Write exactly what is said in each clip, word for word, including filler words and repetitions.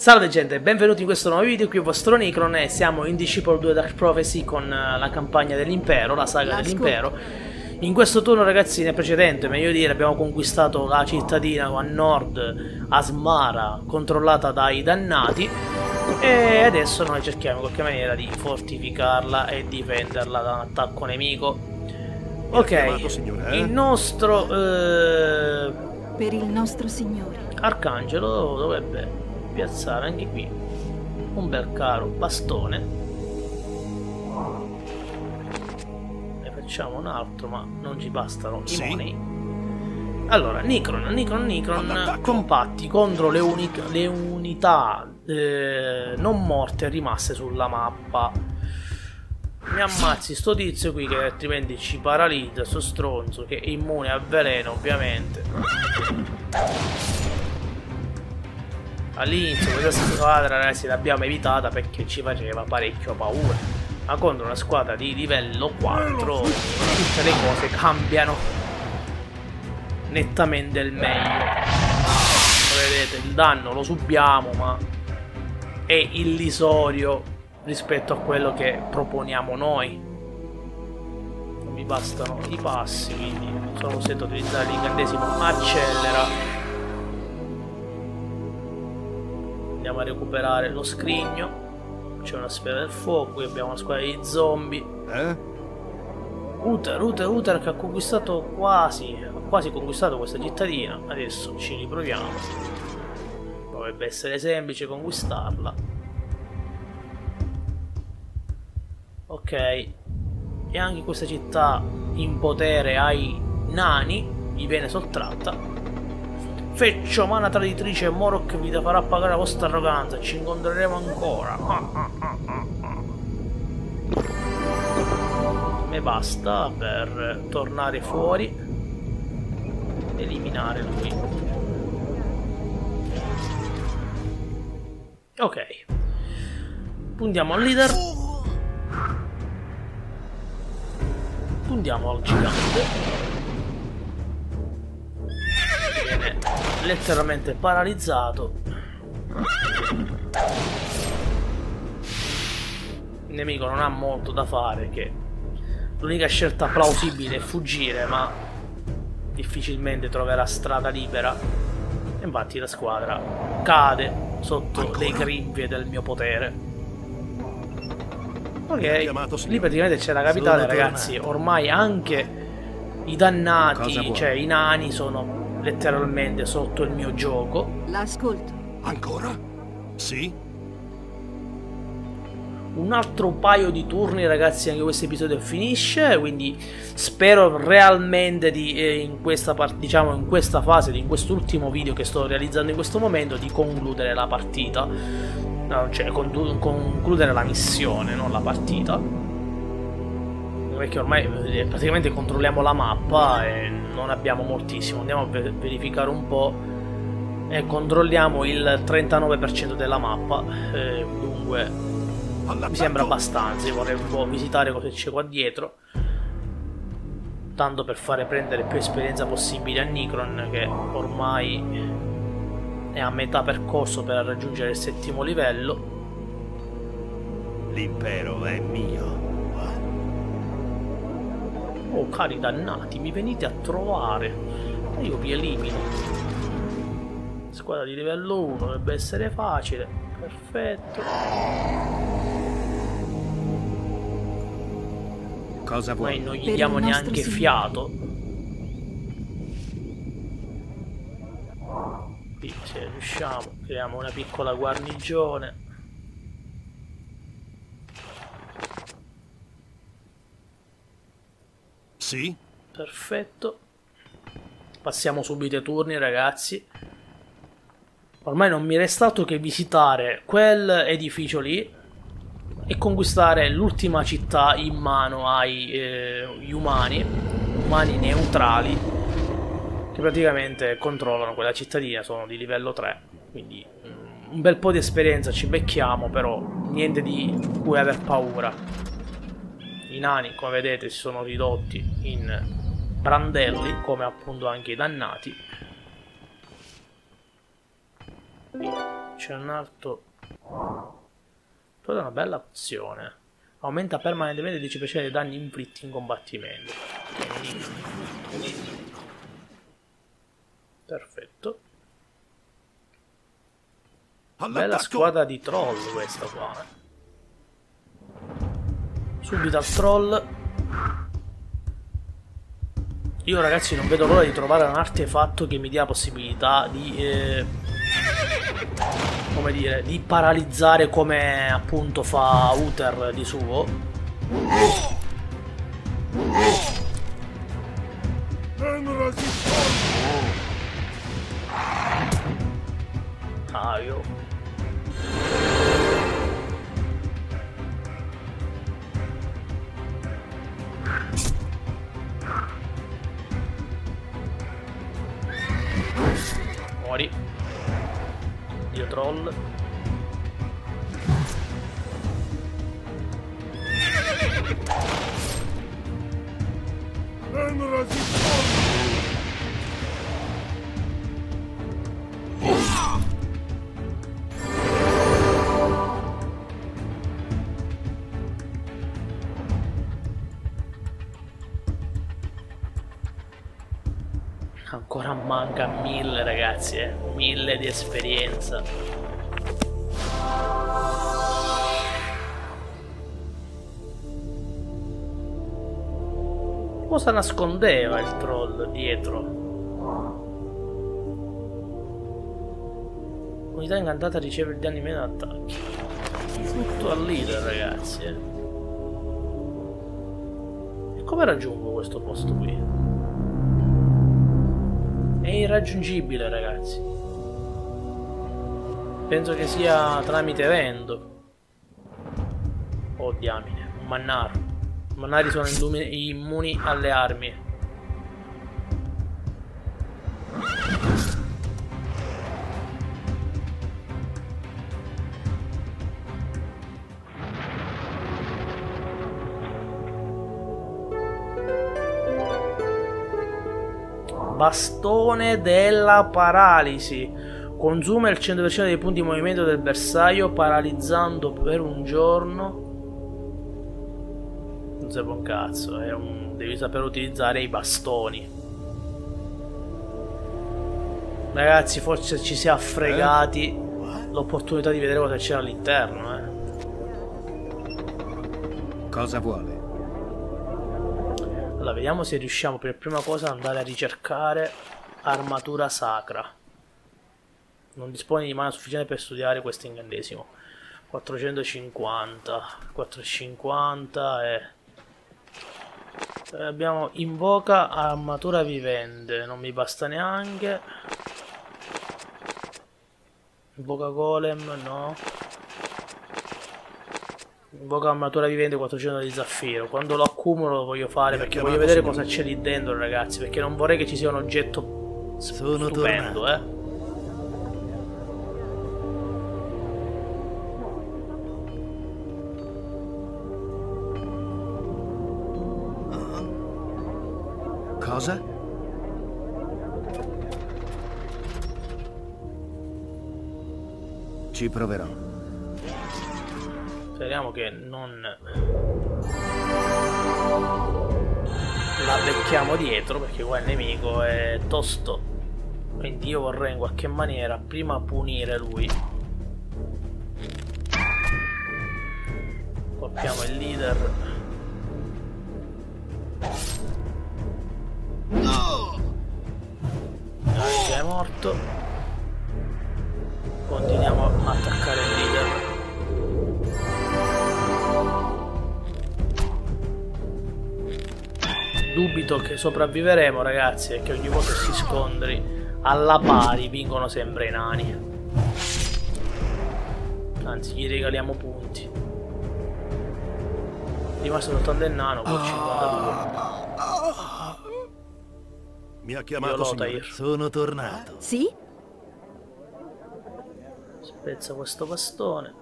Salve gente, benvenuti in questo nuovo video, qui il vostro Nicron e siamo in Disciple due Dark Prophecy con la campagna dell'impero, la saga dell'impero. In questo turno ragazzi, nel precedente, meglio dire, abbiamo conquistato la cittadina a nord, Asmara, controllata dai dannati, e adesso noi cerchiamo in qualche maniera di fortificarla e difenderla da un attacco nemico. Ok, il nostro... Eh... Per il nostro Signore. Arcangelo dovrebbe piazzare anche qui un bel caro bastone. Ne facciamo un altro, ma non ci bastano i sì. money. Allora, Nicron, Nicron, Nicron, compatti contro le, uni le unità eh, non morte rimaste sulla mappa. Mi ammazzi sto tizio qui che altrimenti ci paralizza, sto stronzo che è immune al veleno ovviamente. All'inizio questa squadra ragazzi l'abbiamo evitata perché ci faceva parecchio paura, ma contro una squadra di livello quattro tutte le cose cambiano nettamente il meglio. Vedete, il danno lo subiamo ma è illusorio rispetto a quello che proponiamo noi. Non mi bastano i passi, quindi sono costretto a utilizzare l'incantesimo accelera. Andiamo a recuperare lo scrigno. C'è una sfera del fuoco, qui abbiamo una squadra di zombie. Eh? Uther, Uther, Uther che ha conquistato quasi, ha quasi conquistato questa cittadina. Adesso ci riproviamo. Dovrebbe essere semplice conquistarla. Ok, e anche questa città in potere ai nani gli viene sottratta. Feccio, mana traditrice, Morok vi farà pagare la vostra arroganza, ci incontreremo ancora. Me basta per tornare fuori ed eliminare lui. Ok, puntiamo al leader. Puntiamo al gigante. Viene letteralmente paralizzato. Il nemico non ha molto da fare, che l'unica scelta plausibile è fuggire, ma difficilmente troverà strada libera. E infatti la squadra cade sotto le grinfie del mio potere. Ok, lì praticamente c'è la capitale ragazzi, ormai anche i dannati, cioè i nani, sono letteralmente sotto il mio gioco. L'ascolto. Ancora? Sì? Un altro paio di turni ragazzi, anche questo episodio finisce, quindi spero realmente di, eh, in questa part diciamo in questa fase, di, in quest'ultimo video che sto realizzando in questo momento, di concludere la partita. No, cioè concludere la missione, non la partita. Perché ormai praticamente controlliamo la mappa e non abbiamo moltissimo. Andiamo a verificare un po' e controlliamo il trentanove per cento della mappa. eh, Dunque mi sembra abbastanza. Io vorrei un po' visitare cosa c'è qua dietro, tanto per fare prendere più esperienza possibile a Nicron, che ormai è a metà percorso per raggiungere il settimo livello. L'impero è mio. Oh cari dannati, mi venite a trovare e io vi elimino. Squadra di livello uno, dovrebbe essere facile. Perfetto. Cosa vuoi? Noi non gli diamo neanche fiato. Se riusciamo, creiamo una piccola guarnigione. Sì? Perfetto. Passiamo subito ai turni ragazzi. Ormai non mi resta altro che visitare quell'edificio lì e conquistare l'ultima città in mano ai eh, umani, umani neutrali, che praticamente controllano quella cittadina, sono di livello tre, quindi mm, un bel po' di esperienza ci becchiamo, però niente di cui aver paura. I nani, come vedete, si sono ridotti in brandelli, come appunto anche i dannati. c'è un altro. Però è una bella opzione. Aumenta permanentemente il dieci per cento dei danni inflitti in combattimento. Perfetto. Bella squadra di troll questa qua. Subito al troll. Io ragazzi non vedo l'ora di trovare un artefatto che mi dia la possibilità di eh, come dire, di paralizzare come appunto fa Uther di suo. Ah, io muori. Dio troll. Ancora manca mille ragazzi, eh. Mille di esperienza. Cosa nascondeva il troll dietro? Unità incantata riceve il danni meno attacchi. Tutto al leader ragazzi, eh. E come raggiungo questo posto qui? È irraggiungibile ragazzi. Penso che sia tramite vento. Oh diamine, un mannaro. I mannari sono immuni alle armi. Bastone della paralisi. Consuma il cento per cento dei punti di movimento del bersaglio, paralizzando per un giorno. Non serve un cazzo, è un... devi saper utilizzare i bastoni. Ragazzi, forse ci si è fregati eh? l'opportunità di vedere cosa c'era all'interno, eh. Cosa vuole? Allora, vediamo se riusciamo per prima cosa ad andare a ricercare armatura sacra. Non dispone di mana sufficiente per studiare questo incantesimo. quattrocentocinquanta, quattrocentocinquanta e... abbiamo invoca armatura vivente, non mi basta neanche. Invoca golem, no. Invoca armatura vivente quattrocento di zaffiro. Quando lo accumulo lo voglio fare perché voglio vedere cosa c'è lì dentro ragazzi, perché non vorrei che ci sia un oggetto stupendo, eh. Cosa? Ci proverò. Speriamo che non la becchiamo dietro, perché qua il nemico è tosto. Quindi io vorrei in qualche maniera prima punire lui. Colpiamo il leader. Dai, è morto. Continuiamo a attaccare il leader. Dubito che sopravviveremo ragazzi, perché ogni volta si scontri alla pari vincono sempre i nani. Anzi, gli regaliamo punti. È rimasto soltanto il nano con cinquantadue. Mi ha chiamato signore. Sono tornato. Sì? Spezza questo bastone.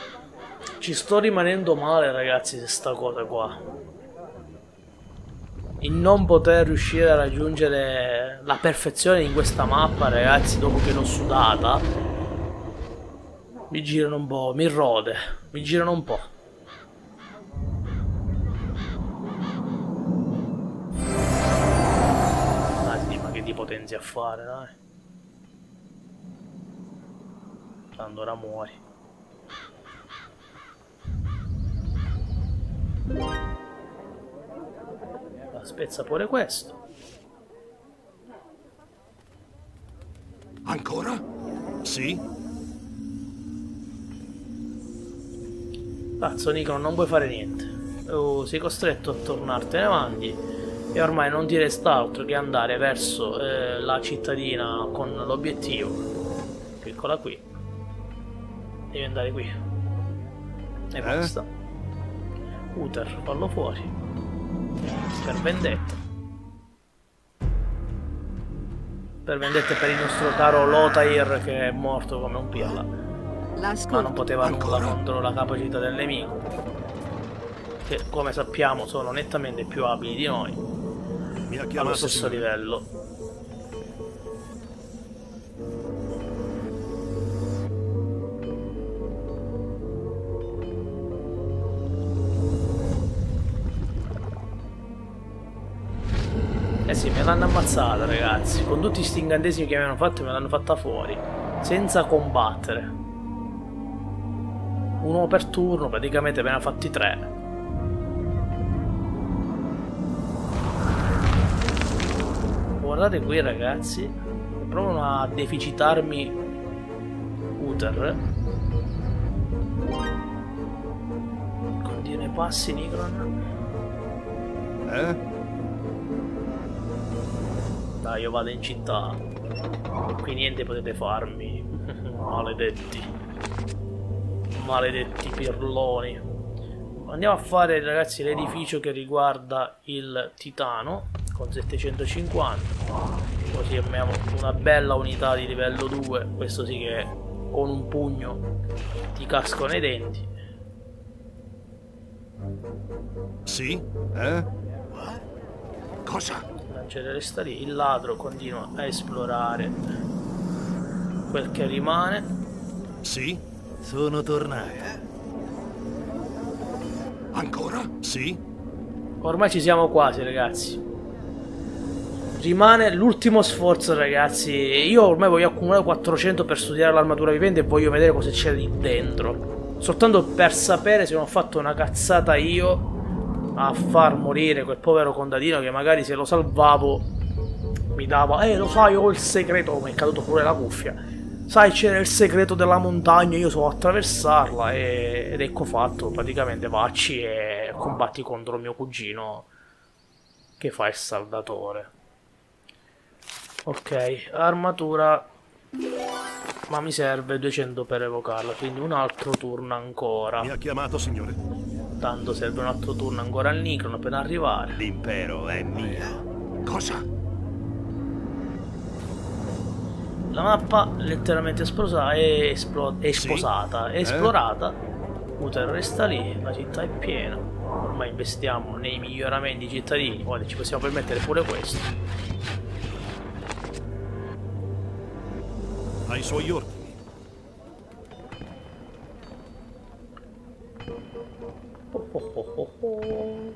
Ci sto rimanendo male ragazzi se sta cosa qua. il non poter riuscire a raggiungere la perfezione in questa mappa, ragazzi, dopo che l'ho sudata, mi girano un po', mi rode, mi girano un po'. Ah sì, ma che ti potenzi a fare, dai. Tanto ora muori. Spezza pure questo. Ancora? Sì? Cazzo, Nico, non puoi fare niente. Oh, sei costretto a tornartene avanti e ormai non ti resta altro che andare verso eh, la cittadina con l'obiettivo. Piccola qui. Devi andare qui. E basta. Uther, fallo fuori. Per vendetta. Per vendetta per il nostro caro Lotair che è morto come un pirla. Ma non poteva nulla contro la capacità del nemico, che come sappiamo sono nettamente più abili di noi. Allo stesso livello. Eh sì, me l'hanno ammazzata, ragazzi. Con tutti sti incantesimi che mi hanno fatto, me l'hanno fatta fuori. Senza combattere. Uno per turno, praticamente me ne ha fatti tre. Guardate qui, ragazzi. Provano a deficitarmi Uther. Contiene passi, Nikron. Eh? Dai, io vado in città. Qui niente potete farmi. Maledetti. Maledetti pirloni. Andiamo a fare, ragazzi, l'edificio che riguarda il titano con settecentocinquanta. Così abbiamo una bella unità di livello due. Questo sì che con un pugno ti casco nei denti. Sì? Eh? Cosa? Resta lì. Il ladro continua a esplorare quel che rimane. Sì, sono tornato. Ancora? Sì. Ormai ci siamo quasi, ragazzi. Rimane l'ultimo sforzo, ragazzi. Io ormai voglio accumulare quattrocento per studiare l'armatura vivente e voglio vedere cosa c'è lì dentro. Soltanto per sapere se non ho fatto una cazzata io a far morire quel povero contadino che magari se lo salvavo mi dava, eh lo sai, ho il segreto, mi è caduto pure la cuffia, sai c'era il segreto della montagna, io so attraversarla, e... ed ecco fatto, praticamente vacci e combatti contro mio cugino che fa il saldatore. Ok, armatura, ma mi serve duecento per evocarla, quindi un altro turno ancora. Mi ha chiamato, signore. Tanto serve un altro turno ancora al Nikron per arrivare. L'impero è mio. Cosa? La mappa letteralmente esplosa è, esplo è sposata, sì? è esplorata. Eh? Uther resta lì, la città è piena. Ormai investiamo nei miglioramenti cittadini. Guarda, ci possiamo permettere pure questo. Ai suoi ordini. Oh oh oh oh oh.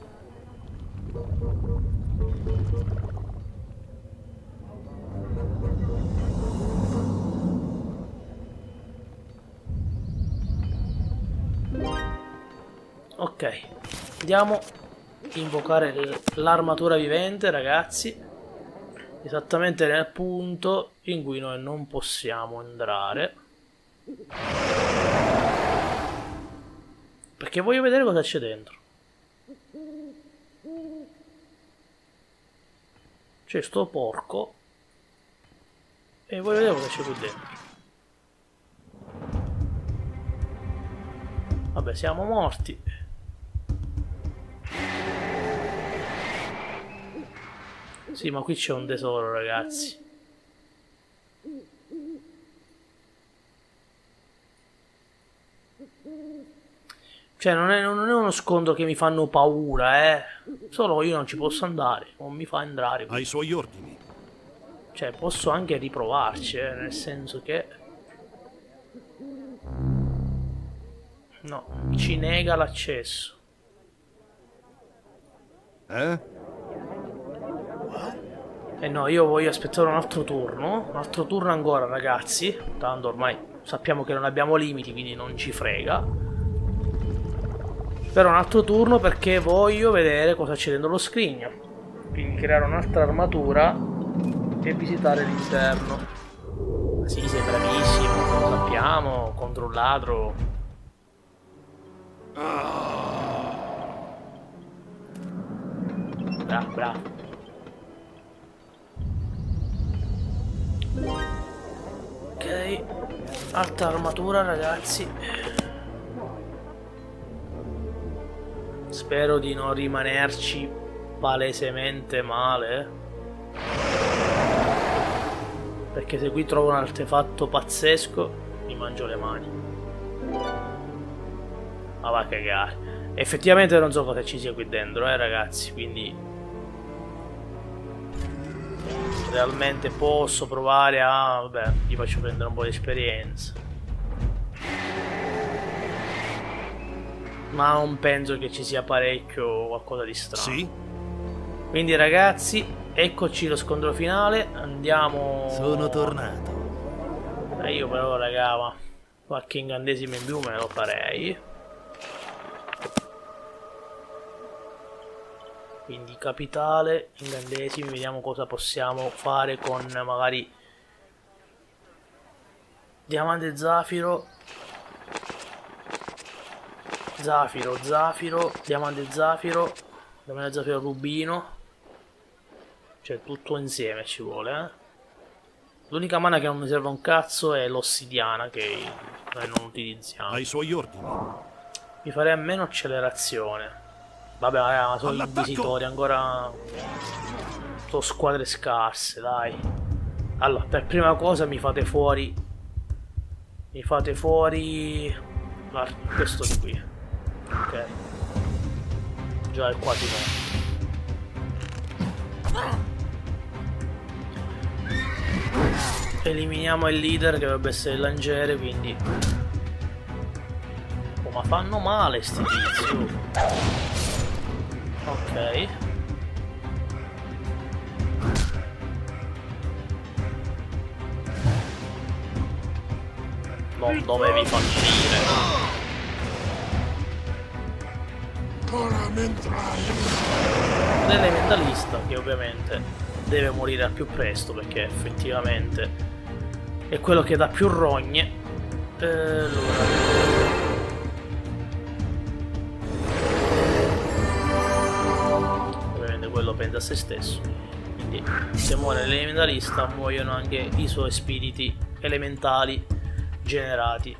Ok, andiamo a invocare l'armatura vivente, ragazzi, esattamente nel punto in cui noi non possiamo andare, perché voglio vedere cosa c'è dentro. C'è sto porco e voglio vedere cosa c'è qui dentro. Vabbè, siamo morti. Sì, ma qui c'è un tesoro, ragazzi. Cioè non è, non è uno scontro che mi fanno paura, eh. Solo io non ci posso andare, non mi fa entrare. Ai suoi ordini. Cioè posso anche riprovarci, eh, nel senso che... No, ci nega l'accesso. Eh? Eh no, io voglio aspettare un altro turno. Un altro turno ancora, ragazzi. Tanto ormai sappiamo che non abbiamo limiti, quindi non ci frega. Però un altro turno perché voglio vedere cosa c'è dentro lo scrigno. Quindi creare un'altra armatura e visitare l'interno. Sì, sei bravissimo, lo sappiamo, contro un ladro. Bravo, bravo. Ok, alta armatura, ragazzi. Spero di non rimanerci palesemente male, perché se qui trovo un artefatto pazzesco mi mangio le mani. Ma va a cagare. Effettivamente non so cosa ci sia qui dentro, eh ragazzi, quindi realmente posso provare a... vabbè, gli faccio prendere un po' di esperienza. Ma non penso che ci sia parecchio qualcosa di strano. Sì? Quindi ragazzi, eccoci lo scontro finale. Andiamo... Sono tornato. Eh, io però raga, ma qualche incantesimo in più me lo farei. Quindi capitale, incantesimi, vediamo cosa possiamo fare con magari diamante zafiro. Zafiro, zafiro, diamante zafiro, diamante zafiro rubino. Cioè tutto insieme ci vuole, eh. L'unica mana che non mi serve un cazzo è l'ossidiana che noi non utilizziamo. Ai suoi ordini. Mi farei a meno accelerazione. Vabbè, ma sono All'attacco! inquisitori, ancora sono squadre scarse, dai. Allora, per prima cosa mi fate fuori. Mi fate fuori questo di qui. Ok. Già è quasi morto. Eliminiamo il leader che dovrebbe essere il lanciere, quindi... Oh, ma fanno male sti tizi. Ok. Non dovevi fallire. L'elementalista che ovviamente deve morire al più presto perché effettivamente è quello che dà più rogne. E allora ovviamente quello pensa a se stesso, quindi se muore l'elementalista muoiono anche i suoi spiriti elementali generati.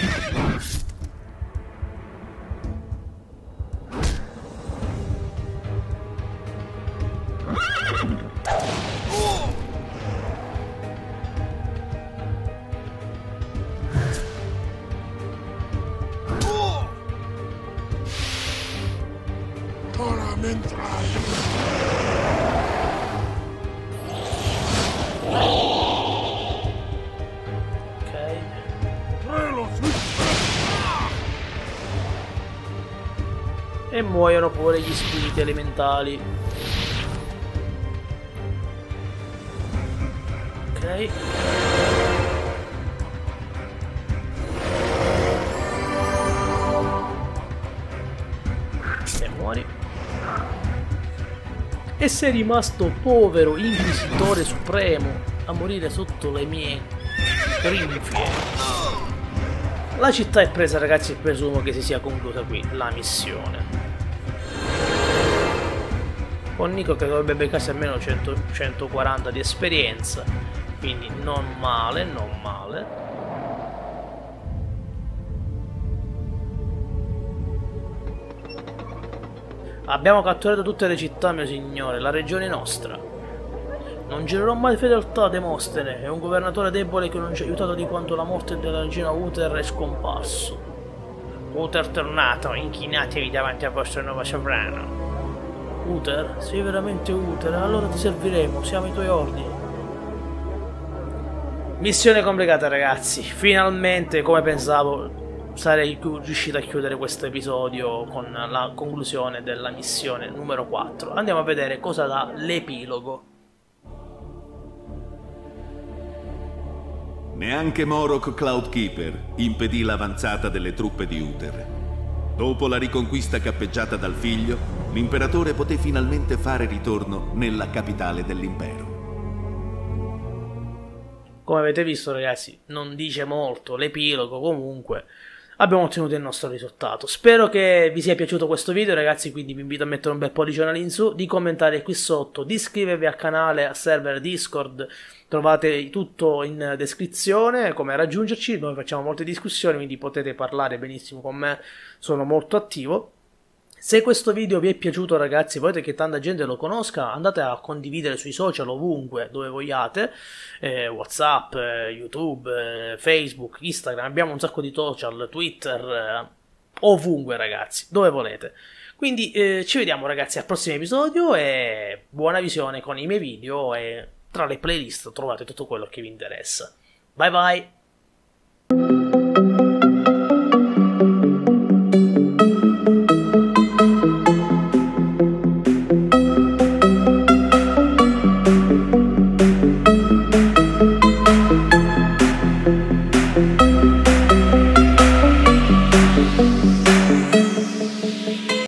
E muoiono pure gli spiriti elementali. Ok. E muori. E sei rimasto povero inquisitore supremo a morire sotto le mie grinfie. La città è presa, ragazzi, e presumo che si sia conclusa qui la missione. Con Nico che dovrebbe beccarsi almeno cento, centoquaranta di esperienza, quindi non male, non male. Abbiamo catturato tutte le città, mio signore, la regione è nostra. Non girerò mai fedeltà a Demostene, è un governatore debole che non ci ha aiutato di quanto la morte della regina Uther è scomparso. Uther tornato, inchinatevi davanti al vostro nuovo sovrano. Uther? Sei veramente Uther? Allora ti serviremo, siamo ai tuoi ordini. Missione complicata, ragazzi. Finalmente, come pensavo, sarei riuscito a chiudere questo episodio con la conclusione della missione numero quattro. Andiamo a vedere cosa dà l'epilogo. Neanche Morok Cloudkeeper impedì l'avanzata delle truppe di Uther. Dopo la riconquista cappeggiata dal figlio, l'imperatore poté finalmente fare ritorno nella capitale dell'impero. Come avete visto, ragazzi, non dice molto l'epilogo, comunque abbiamo ottenuto il nostro risultato. Spero che vi sia piaciuto questo video, ragazzi, quindi vi invito a mettere un bel pollice in su, di commentare qui sotto, di iscrivervi al canale, al server Discord, trovate tutto in descrizione, come raggiungerci, noi facciamo molte discussioni, quindi potete parlare benissimo con me, sono molto attivo. Se questo video vi è piaciuto, ragazzi, volete che tanta gente lo conosca, andate a condividere sui social ovunque, dove vogliate, eh, WhatsApp, eh, YouTube, eh, Facebook, Instagram, abbiamo un sacco di social, Twitter, eh, ovunque, ragazzi, dove volete. Quindi eh, ci vediamo, ragazzi, al prossimo episodio e buona visione con i miei video e tra le playlist trovate tutto quello che vi interessa. Bye bye!